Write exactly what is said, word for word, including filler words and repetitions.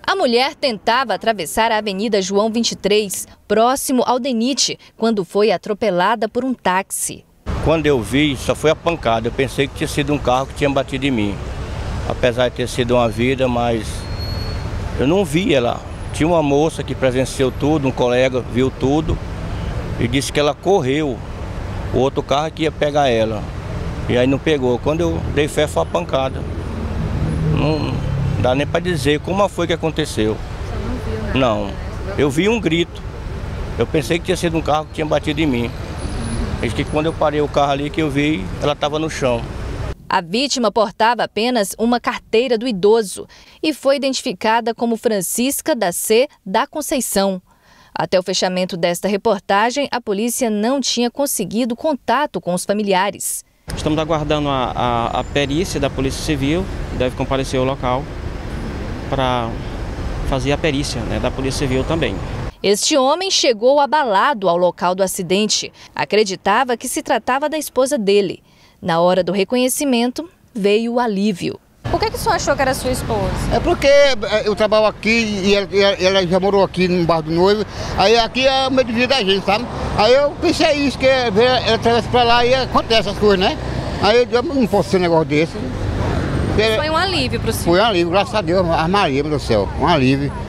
A mulher tentava atravessar a Avenida João vinte e três, próximo ao DENIT, quando foi atropelada por um táxi. Quando eu vi, só foi a pancada. Eu pensei que tinha sido um carro que tinha batido em mim. Apesar de ter sido uma vida, mas eu não vi ela. Tinha uma moça que presenciou tudo, um colega viu tudo e disse que ela correu. O outro carro que ia pegar ela. E aí não pegou. Quando eu dei fé, foi a pancada. Não dá nem para dizer como foi que aconteceu. Você não viu nada? Não. Eu vi um grito. Eu pensei que tinha sido um carro que tinha batido em mim. Diz que quando eu parei o carro ali que eu vi, ela estava no chão. A vítima portava apenas uma carteira do idoso e foi identificada como Francisca da C. da Conceição. Até o fechamento desta reportagem, a polícia não tinha conseguido contato com os familiares. Estamos aguardando a, a, a perícia da Polícia Civil, que deve comparecer ao local para fazer a perícia, né, da Polícia Civil também. Este homem chegou abalado ao local do acidente. Acreditava que se tratava da esposa dele. Na hora do reconhecimento, veio o alívio. Por que, que o senhor achou que era sua esposa? É porque eu trabalho aqui e ela, ela já morou aqui no Barro do Noivo. Aí aqui é o meio de vida da gente, sabe? Aí eu pensei isso, que ela atravessa pra lá e acontece as coisas, né? Aí eu disse, não posso ser um negócio desse. Foi um alívio para o senhor? Foi um alívio, graças a Deus, a Maria, meu Deus do céu, um alívio.